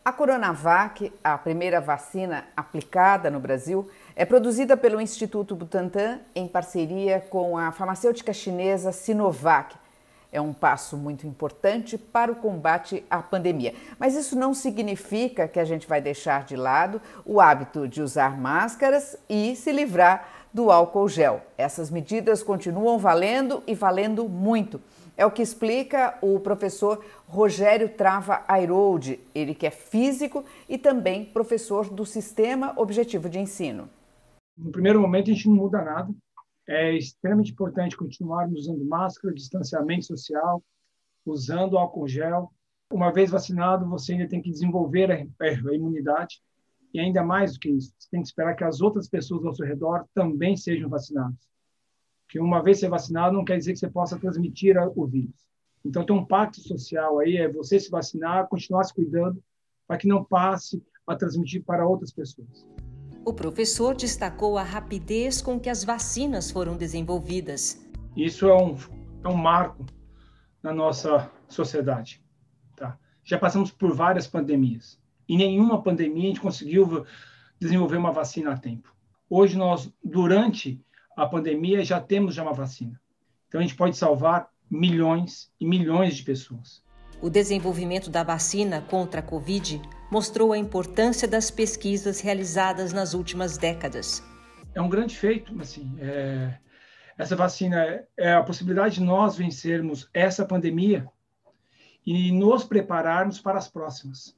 A Coronavac, a primeira vacina aplicada no Brasil, é produzida pelo Instituto Butantan em parceria com a farmacêutica chinesa Sinovac. É um passo muito importante para o combate à pandemia. Mas isso não significa que a gente vai deixar de lado o hábito de usar máscaras e se livrar do álcool gel. Essas medidas continuam valendo e valendo muito. É o que explica o professor Rogério Trava Airoldi, ele que é físico e também professor do Sistema Objetivo de Ensino. No primeiro momento, a gente não muda nada. É extremamente importante continuarmos usando máscara, distanciamento social, usando álcool gel. Uma vez vacinado, você ainda tem que desenvolver a imunidade. E ainda mais do que isso, você tem que esperar que as outras pessoas ao seu redor também sejam vacinadas. Porque uma vez ser vacinado não quer dizer que você possa transmitir o vírus. Então, tem um pacto social aí, é você se vacinar, continuar se cuidando, para que não passe a transmitir para outras pessoas. O professor destacou a rapidez com que as vacinas foram desenvolvidas. Isso é um marco na nossa sociedade. Tá? Já passamos por várias pandemias. E nenhuma pandemia a gente conseguiu desenvolver uma vacina a tempo. Hoje, durante a pandemia, já temos uma vacina. Então, a gente pode salvar milhões e milhões de pessoas. O desenvolvimento da vacina contra a Covid mostrou a importância das pesquisas realizadas nas últimas décadas. É um grande feito, assim, essa vacina é a possibilidade de nós vencermos essa pandemia e nos prepararmos para as próximas.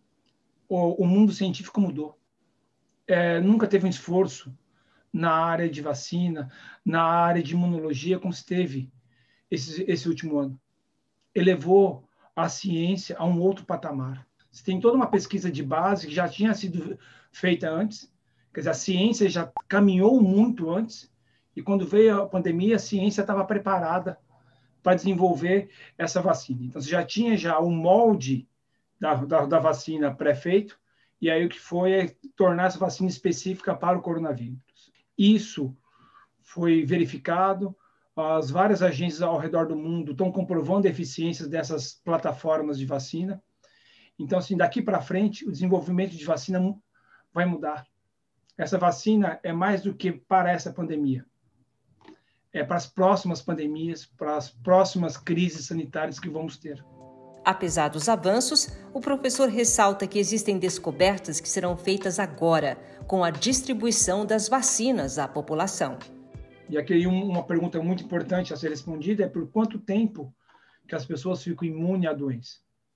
O mundo científico mudou. Nunca teve um esforço na área de vacina, na área de imunologia, como se teve esse último ano. Elevou a ciência a um outro patamar. Você tem toda uma pesquisa de base que já tinha sido feita antes, quer dizer, a ciência já caminhou muito antes, e quando veio a pandemia, a ciência estava preparada para desenvolver essa vacina. Então, você já tinha um molde da vacina pré-feito, e aí o que foi é tornar essa vacina específica para o coronavírus. Isso foi verificado, as várias agências ao redor do mundo estão comprovando a eficiência dessas plataformas de vacina. Então, assim, daqui para frente, o desenvolvimento de vacina vai mudar. Essa vacina é mais do que para essa pandemia. É para as próximas pandemias, para as próximas crises sanitárias que vamos ter. Apesar dos avanços, o professor ressalta que existem descobertas que serão feitas agora, com a distribuição das vacinas à população. E aqui uma pergunta muito importante a ser respondida é por quanto tempo que as pessoas ficam imunes à doença.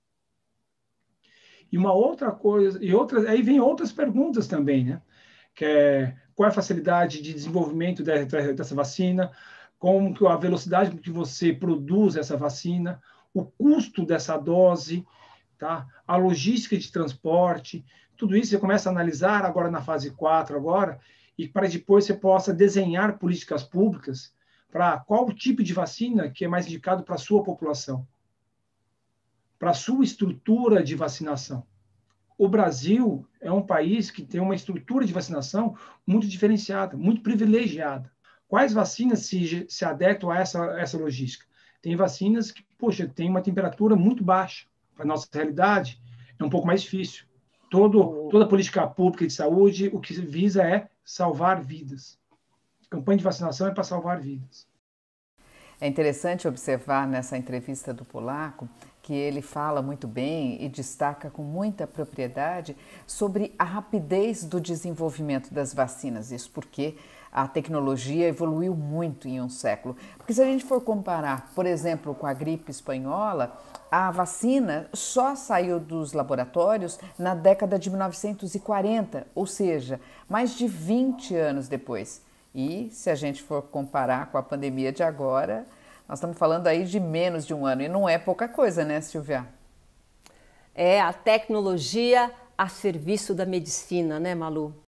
E uma outra coisa, aí vem outras perguntas também, né? Que é qual é a facilidade de desenvolvimento dessa vacina, como que a velocidade com que você produz essa vacina, o custo dessa dose, tá? A logística de transporte, tudo isso você começa a analisar agora na fase 4 agora, e para depois você possa desenhar políticas públicas para qual tipo de vacina que é mais indicado para a sua população, para a sua estrutura de vacinação. O Brasil é um país que tem uma estrutura de vacinação muito diferenciada, muito privilegiada. Quais vacinas se adequam a essa logística? Tem vacinas que, poxa, tem uma temperatura muito baixa. Para a nossa realidade, é um pouco mais difícil. Toda política pública de saúde, o que visa é salvar vidas. A campanha de vacinação é para salvar vidas. É interessante observar nessa entrevista do polaco que ele fala muito bem e destaca com muita propriedade sobre a rapidez do desenvolvimento das vacinas. Isso porque a tecnologia evoluiu muito em um século. Porque se a gente for comparar, por exemplo, com a gripe espanhola, a vacina só saiu dos laboratórios na década de 1940, ou seja, mais de 20 anos depois. E se a gente for comparar com a pandemia de agora, nós estamos falando aí de menos de um ano. E não é pouca coisa, né, Silvia? É a tecnologia a serviço da medicina, né, Malu?